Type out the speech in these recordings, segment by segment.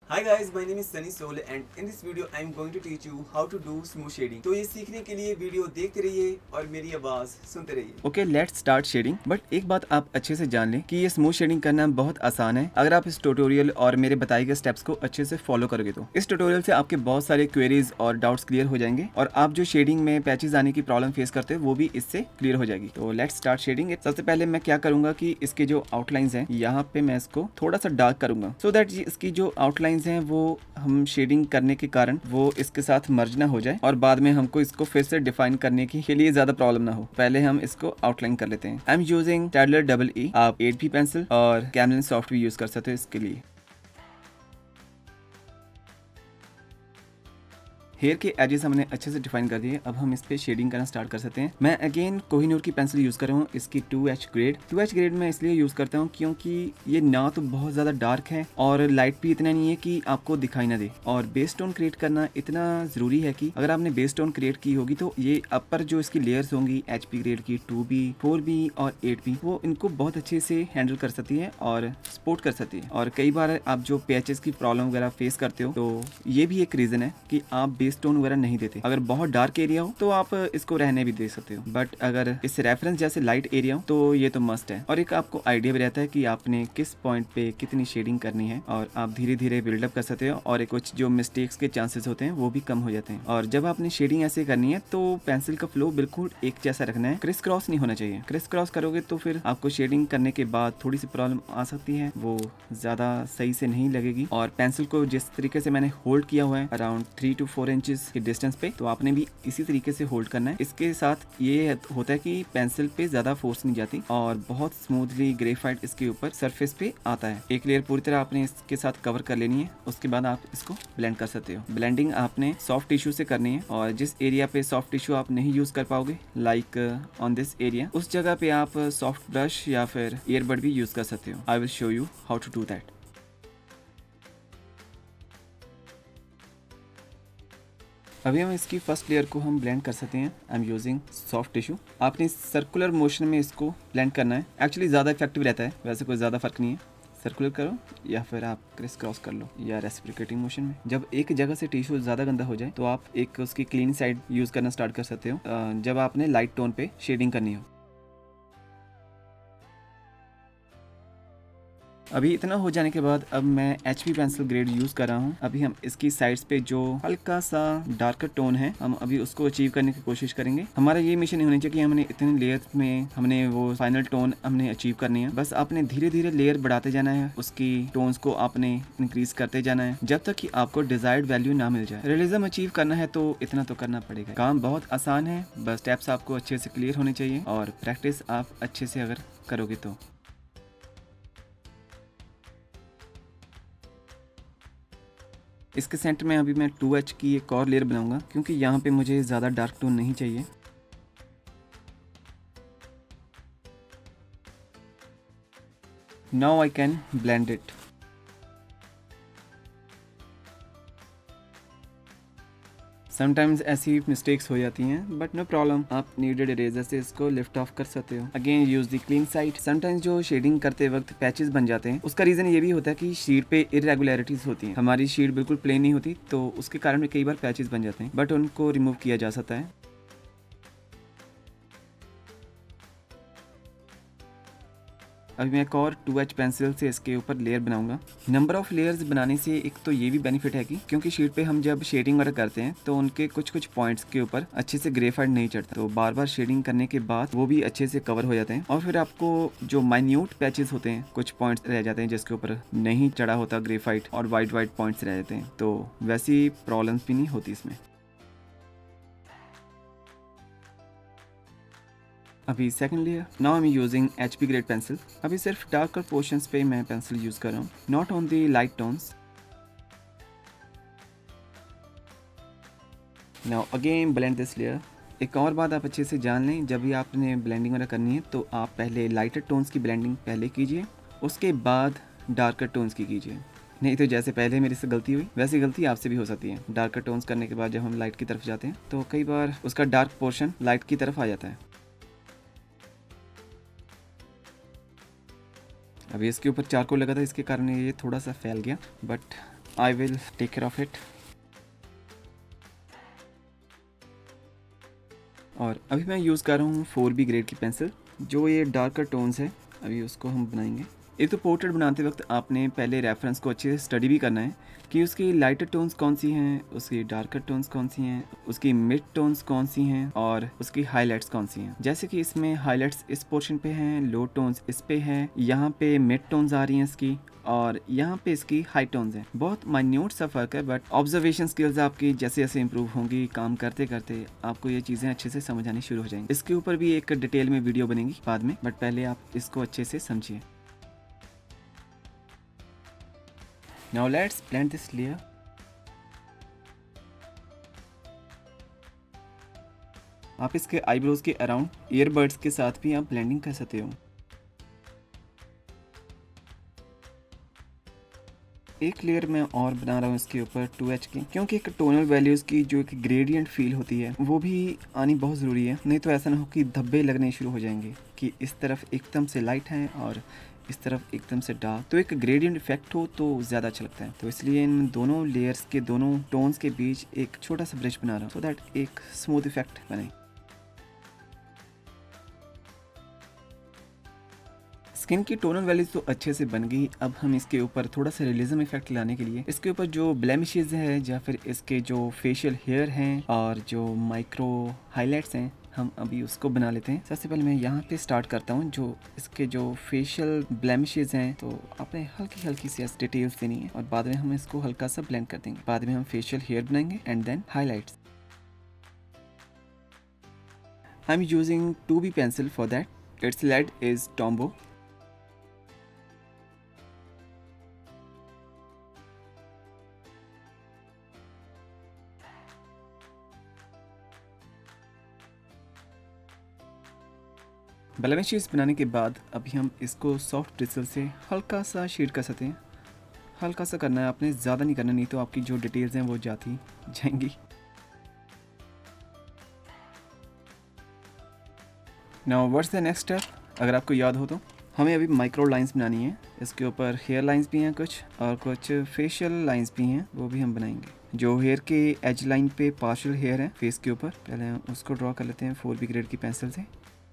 Hi guys, my name is Sunny Soul and in this video I am going to teach you how to do smooth shading। तो ये सीखने के लिए video देखते रहिए और मेरी आवाज सुनते रहिए। Okay, let's start shading. But एक बात आप अच्छे से जान लें कि ये स्मूथ शेडिंग करना बहुत आसान है अगर आप इस ट्यूटोरियल और मेरे बताए गए स्टेप्स को अच्छे से फॉलो करोगे तो। इस ट्यूटोरियल से आपके बहुत सारे क्वेरीज और डाउट्स क्लियर हो जाएंगे और आप जो शेडिंग में पैचेस आने की प्रॉब्लम फेस करते हो वो भी इससे क्लियर हो जाएगी। तो लेट्स स्टार्ट शेडिंग। सबसे पहले मैं क्या करूंगा कि इसके जो आउटलाइंस हैं यहाँ पे मैं इसको थोड़ा सा डार्क करूंगा सो दैट इसकी जो आउटलाइंस हैं वो हम शेडिंग करने के कारण वो इसके साथ मर्ज ना हो जाए और बाद में हमको इसको फिर से डिफाइन करने के लिए ज्यादा प्रॉब्लम ना हो। पहले हम इसको आउटलाइन कर लेते हैं। I am using Staedtler EE। आप 8B पेंसिल और कैमलिन सॉफ्ट भी यूज कर सकते हो इसके लिए। हेयर के एजेस हमने अच्छे से डिफाइन कर दिए। अब हम इस पे शेडिंग करना स्टार्ट कर सकते हैं। मैं अगेन कोहिनूर की पेंसिल यूज कर रहा हूँ, इसकी 2H ग्रेड। 2H ग्रेड मैं इसलिए यूज करता हूँ क्योंकि ये ना तो बहुत ज्यादा डार्क है और लाइट भी इतना नहीं है कि आपको दिखाई ना दे, और बेस टोन क्रिएट करना इतना जरूरी है कि अगर आपने बेस टोन क्रिएट की होगी तो ये अपर जो इसकी लेयर्स होंगी HP ग्रेड की 2B, 4B और 8B, वो इनको बहुत अच्छे से हैंडल कर सकती है और सपोर्ट कर सकती है। और कई बार आप जो पैचेस की प्रॉब्लम वगैरह फेस करते हो तो ये भी एक रीजन है कि आप बेस टोन वगैरह नहीं देते। अगर बहुत डार्क एरिया हो तो आप इसको रहने भी दे सकते हो, बट अगर इस रेफरेंस जैसे लाइट एरिया हो तो ये तो मस्ट है। और एक आपको आइडिया भी रहता है कि आपने किस पॉइंट पे कितनी शेडिंग करनी है और आप धीरे धीरे बिल्डअप कर सकते हो और कुछ जो मिस्टेक्स के चांसेस होते हैं वो भी कम हो जाते हैं। और जब आपने शेडिंग ऐसे करनी है तो पेंसिल का फ्लो बिल्कुल एक जैसा रखना है, क्रिस क्रॉस नहीं होना चाहिए। क्रिस क्रॉस करोगे तो फिर आपको शेडिंग करने के बाद थोड़ी सी प्रॉब्लम आ सकती है, वो ज्यादा सही से नहीं लगेगी। और पेंसिल को जिस तरीके से मैंने होल्ड किया हुआ है अराउंड 3 to 4 इंचेस के डिस्टेंस पे, तो आपने भी इसी तरीके से होल्ड करना है। इसके साथ ये होता है कि पेंसिल पे ज्यादा फोर्स नहीं जाती और बहुत स्मूथली ग्रेफाइट इसके ऊपर सरफेस पे आता है। एक लेयर पूरी तरह आपने इसके साथ कवर कर लेनी है, उसके बाद आप इसको ब्लेंड कर सकते हो। ब्लेंडिंग आपने सॉफ्ट टिश्यू से करनी है और जिस एरिया पे सॉफ्ट टिश्यू आप नहीं यूज कर पाओगे लाइक ऑन दिस एरिया, उस जगह पे आप सॉफ्ट ब्रश या फिर ईयरबड भी यूज कर सकते हो। I will show you how to do that. अभी हम इसकी फर्स्ट लेयर को हम ब्लेंड कर सकते हैं। I am using soft tissue. आपने सर्कुलर मोशन में इसको ब्लेंड करना है, एक्चुअली ज़्यादा इफेक्टिव रहता है, वैसे कोई ज़्यादा फर्क नहीं है। सर्कुलर करो या फिर आप क्रिस क्रॉस कर लो या रेसिप्रोकेटिंग मोशन में। जब एक जगह से टिश्यू ज़्यादा गंदा हो जाए तो आप एक उसकी क्लीन साइड यूज़ करना स्टार्ट कर सकते हो जब आपने लाइट टोन पे शेडिंग करनी हो। अभी इतना हो जाने के बाद अब मैं HP पेंसिल ग्रेड यूज कर रहा हूँ। अभी हम इसकी साइड्स पे जो हल्का सा डार्कर टोन है हम अभी उसको अचीव करने की कोशिश करेंगे। हमारा ये मिशन नहीं होनी चाहिए कि हमने इतने लेयर्स में हमने वो फाइनल टोन हमने अचीव करनी है। बस आपने धीरे धीरे लेयर बढ़ाते जाना है, उसकी टोन्स को आपने इंक्रीज करते जाना है जब तक कि आपको डिजायर्ड वैल्यू ना मिल जाए। रियलिज्म अचीव करना है तो इतना तो करना पड़ेगा। काम बहुत आसान है, बस स्टेप्स आपको अच्छे से क्लियर होने चाहिए और प्रैक्टिस आप अच्छे से अगर करोगे तो। इसके सेंटर में अभी मैं 2H की एक और लेयर बनाऊंगा क्योंकि यहाँ पे मुझे ज़्यादा डार्क टोन नहीं चाहिए। Now I can blend it. Sometimes ऐसी मिस्टेक्स हो जाती हैं बट नो प्रॉब्लम, आप नीडेड इरेजर से इसको लिफ्ट ऑफ कर सकते हो। Again use the clean side. Sometimes जो शेडिंग करते वक्त पैचेस बन जाते हैं उसका रीजन ये भी होता है कि शीट पे इरेगुलरिटीज होती हैं। हमारी शीट बिल्कुल प्लेन नहीं होती तो उसके कारण भी कई बार पैचेस बन जाते हैं, बट उनको रिमूव किया जा सकता है। अभी मैं एक और 2H पेंसिल से इसके ऊपर लेयर बनाऊंगा। नंबर ऑफ लेयर्स बनाने से एक तो ये भी बेनिफिट है कि क्योंकि शीट पे हम जब शेडिंग वगैरह करते हैं तो उनके कुछ कुछ पॉइंट्स के ऊपर अच्छे से ग्रेफाइट नहीं चढ़ता, तो बार बार शेडिंग करने के बाद वो भी अच्छे से कवर हो जाते हैं और फिर आपको जो माइन्यूट पैचेस होते हैं कुछ पॉइंट्स रह जाते हैं जिसके ऊपर नहीं चढ़ा होता ग्रेफाइट और वाइट वाइट पॉइंट्स रह जाते हैं, तो वैसी प्रॉब्लम्स भी नहीं होती इसमें। अभी second layer. Now I am using HP grade pencil. अभी सिर्फ डार्कर पोर्शंस पे मैं पेंसिल यूज कर रहा हूँ, not on the light tones. Now again blend this layer. एक और बात आप अच्छे से जान लें, जब भी आपने ब्लेंडिंग वगैरह करनी है तो आप पहले लाइटर टोन्स की ब्लेंडिंग पहले कीजिए, उसके बाद डार्कर टोन्स की कीजिए। नहीं तो जैसे पहले मेरे से गलती हुई वैसी गलती आपसे भी हो सकती है। डार्कर टोन्स करने के बाद जब हम लाइट की तरफ जाते हैं तो कई बार उसका डार्क पोर्शन लाइट की तरफ आ जाता है। अभी इसके ऊपर चारकोल लगा था, इसके कारण ये थोड़ा सा फैल गया, but I will take care of it. और अभी मैं यूज़ कर रहा हूँ 4B ग्रेड की पेंसिल, जो ये डार्कर टोन्स है, अभी उसको हम बनाएंगे। एक तो पोर्ट्रेट बनाते वक्त आपने पहले रेफरेंस को अच्छे से स्टडी भी करना है कि उसकी लाइटर टोन्स कौन सी हैं, उसकी डार्कर टोन्स कौन सी हैं, उसकी मिड टोन्स कौन सी हैं और उसकी हाइलाइट्स कौन सी हैं। जैसे कि इसमें हाइलाइट्स इस पोर्शन पे हैं, लो टोन्स इस पे हैं, यहाँ पे मिड टोन्स आ रही हैं इसकी, और यहाँ पे इसकी हाई टोन्स हैं। बहुत माइन्यूट सा फर्क है, बट ऑब्जर्वेशन स्किल्स आपकी जैसे जैसे इंप्रूव होंगी काम करते करते आपको ये चीज़ें अच्छे से समझ आनी शुरू हो जाएंगी। इसके ऊपर भी एक डिटेल में वीडियो बनेगी बाद में, बट पहले आप इसको अच्छे से समझिए। Now let's blend this layer. आप इसके आईब्रोज के अराउंड ईयरबड्स के साथ भी आप ब्लेंडिंग कर सकते हो। एक लेयर मैं और बना रहा हूँ इसके ऊपर 2H की, क्योंकि एक टोनल वैल्यूज़ की जो एक ग्रेडियंट फील होती है वो भी आनी बहुत ज़रूरी है। नहीं तो ऐसा ना हो कि धब्बे लगने शुरू हो जाएंगे कि इस तरफ एकदम से लाइट है और इस तरफ एकदम से डार्क, तो एक ग्रेडियंट इफेक्ट हो तो ज़्यादा अच्छा लगता है। तो इसलिए इन दोनों लेयर्स के दोनों टोन्स के बीच एक छोटा सा ब्रश बना रहा हूँ, सो दैट एक स्मूथ इफेक्ट बने। स्किन की टोनल वैल्यूज तो अच्छे से बन गई। अब हम इसके ऊपर थोड़ा सा रियलिज्म इफेक्ट लाने के लिए इसके ऊपर जो ब्लेमिशेस है या फिर इसके जो फेशियल हेयर हैं और जो माइक्रो हाइलाइट्स हैं, हम अभी उसको बना लेते हैं। सबसे पहले मैं यहाँ पे स्टार्ट करता हूँ। जो इसके जो फेशियल ब्लेमिशेस हैं तो आपने हल्की हल्की सी डिटेल्स देनी है और बाद में हम इसको हल्का सा ब्लेंड कर देंगे। बाद में हम फेशियल हेयर बनाएंगे and then highlights. I am using 2B pencil for that. It's lead is Tombow. Blemishes बनाने के बाद अभी हम इसको सॉफ्ट ब्रिसल से हल्का सा शेड कर सकते हैं। हल्का सा करना है आपने, ज़्यादा नहीं करना, नहीं तो आपकी जो डिटेल्स हैं वो जाती जाएंगी। Now what's the next step. अगर आपको याद हो तो हमें अभी माइक्रो लाइंस बनानी है। इसके ऊपर हेयर लाइंस भी हैं कुछ और कुछ फेशियल लाइंस भी हैं, वो भी हम बनाएंगे। जो हेयर के एज लाइन पे पार्शियल हेयर है फेस के ऊपर, पहले हम उसको ड्रॉ कर लेते हैं 4B ग्रेड की पेंसिल से।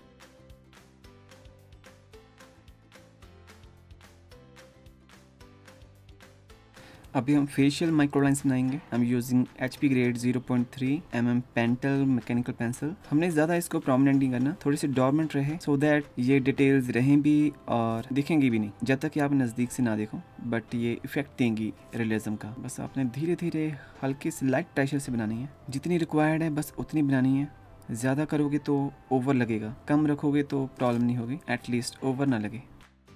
अभी हम फेशियल माइक्रोलाइंस बनाएंगे। हम using HP grade 0.3 mm Pentel mechanical pencil. हमने ज़्यादा इसको प्रोमिनेंट नहीं करना, थोड़ी सी डॉर्मेंट रहे सो दैट ये डिटेल्स रहें भी और दिखेंगी भी नहीं जब तक कि आप नज़दीक से ना देखो, बट ये इफेक्ट देंगी रियलिज्म का। बस आपने धीरे धीरे हल्की सी लाइट प्रेशर से बनानी है। जितनी रिक्वायर्ड है बस उतनी बनानी है। ज़्यादा करोगे तो ओवर लगेगा, कम रखोगे तो प्रॉब्लम नहीं होगी, एटलीस्ट ओवर ना लगे।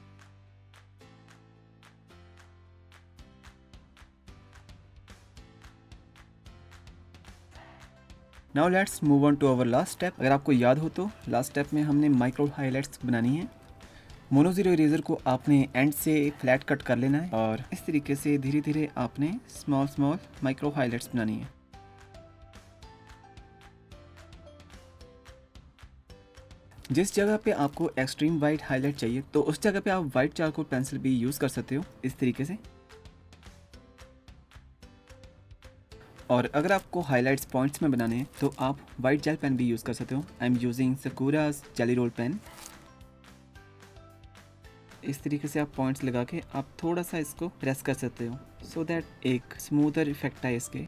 Now let's move on to our last step. अगर आपको याद हो तो लास्ट स्टेप में हमने माइक्रो हाइलाइट्स बनानी है। मोनो जीरो इरेजर को आपने एंड से फ्लैट कट कर लेना है और इस तरीके से धीरे धीरे आपने स्मॉल स्मॉल माइक्रो हाइलाइट्स बनानी है। जिस जगह पे आपको एक्सट्रीम वाइट हाईलाइट चाहिए तो उस जगह पे आप वाइट चारकोल पेंसिल भी यूज़ कर सकते हो इस तरीके से। और अगर आपको हाइलाइट्स पॉइंट्स में बनाने हैं तो आप वाइट जेल पेन भी यूज़ कर सकते हो। I am using Sakura's jelly roll pen. इस तरीके से आप पॉइंट्स लगा के आप थोड़ा सा इसको प्रेस कर सकते हो सो दैट एक स्मूथर इफेक्ट आए इसके।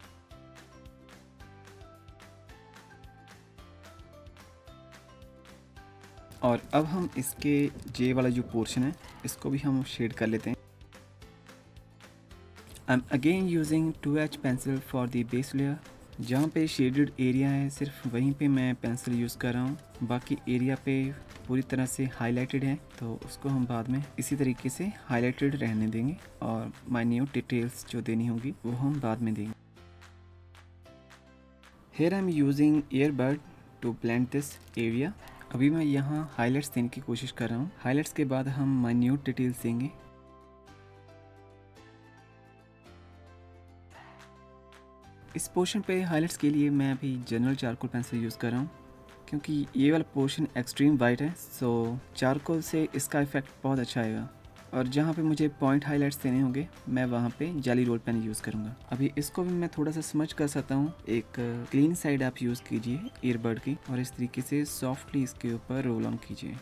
और अब हम इसके जे वाला जो पोर्शन है इसको भी हम शेड कर लेते हैं। I am again using 2H pencil for the base layer. जहाँ पे शेडेड एरिया है सिर्फ वहीं पे मैं पेंसिल यूज़ कर रहा हूँ। बाकी एरिया पे पूरी तरह से हाईलाइटेड है तो उसको हम बाद में इसी तरीके से हाईलाइटेड रहने देंगे और माइन्यूट डिटेल्स जो देनी होगी वो हम बाद में देंगे। Here I am using earbud to blend this area. अभी मैं यहाँ हाईलाइट्स देने की कोशिश कर रहा हूँ। हाईलाइट्स के बाद हम माइन्यूट डिटेल्स देंगे। इस पोर्शन पे हाइलाइट्स के लिए मैं अभी जनरल चारकोल पेंसिल यूज़ कर रहा हूँ क्योंकि ये वाला पोर्शन एक्सट्रीम वाइट है, सो चारकोल से इसका इफेक्ट बहुत अच्छा आएगा। और जहाँ पे मुझे पॉइंट हाईलाइट्स देने होंगे मैं वहाँ पे जाली रोल पेन यूज़ करूँगा। अभी इसको भी मैं थोड़ा सा समझ कर सकता हूँ। एक क्लीन साइड आप यूज़ कीजिए ईयरबड की और इस तरीके से सॉफ्टली इसके ऊपर रोल ऑन कीजिए।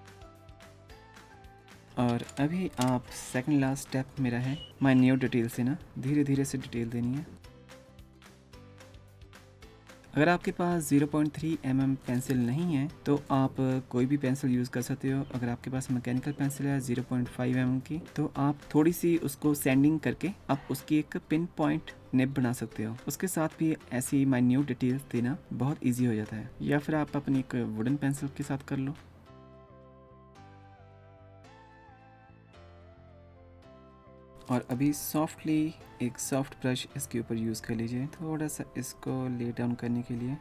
और अभी आप सेकंड लास्ट स्टेप मेरा है माइन्यूट डिटेल से ना धीरे धीरे से डिटेल देनी है। अगर आपके पास 0.3 mm पेंसिल नहीं है तो आप कोई भी पेंसिल यूज़ कर सकते हो। अगर आपके पास मैकेनिकल पेंसिल है 0.5 mm की तो आप थोड़ी सी उसको सैंडिंग करके आप उसकी एक पिन पॉइंट निब बना सकते हो। उसके साथ भी ऐसी माइन्यूट डिटेल्स देना बहुत ईजी हो जाता है। या फिर आप अपनी एक वुडन पेंसिल के साथ कर लो। और अभी सॉफ्टली एक सॉफ्ट ब्रश इसके ऊपर यूज़ कर लीजिए थोड़ा सा इसको ले डाउन करने के लिए।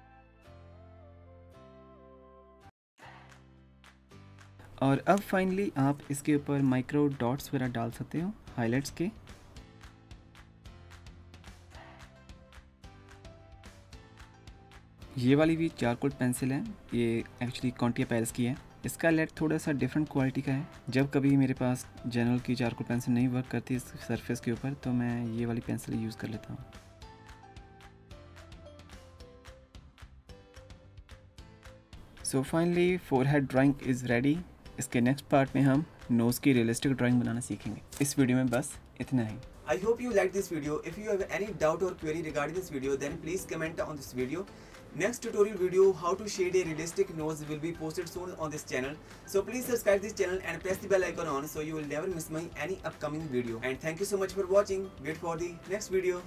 और अब फाइनली आप इसके ऊपर माइक्रो डॉट्स वगैरह डाल सकते हो हाइलाइट्स के। ये वाली भी चारकोल पेंसिल है, ये एक्चुअली कॉन्टिया पेरिस की है। इसका लेड थोड़ा सा डिफरेंट क्वालिटी का है। जब कभी मेरे पास जनरल की चारकोल पेंसिल नहीं वर्क करती इस सरफेस के ऊपर तो मैं ये वाली पेंसिल यूज़ कर लेता हूँ। So finally forehead drawing is ready. इसके नेक्स्ट पार्ट में हम नोज़ की रियलिस्टिक ड्राइंग बनाना सीखेंगे। इस वीडियो में बस इतना ही। I hope you like this video. If you have any doubt or query regarding this video, then please comment on this video. Next tutorial video how to shade a realistic nose will be posted soon on this channel. So please subscribe this channel and press the bell icon on so you will never miss my any upcoming video. And thank you so much for watching. Wait for the next video.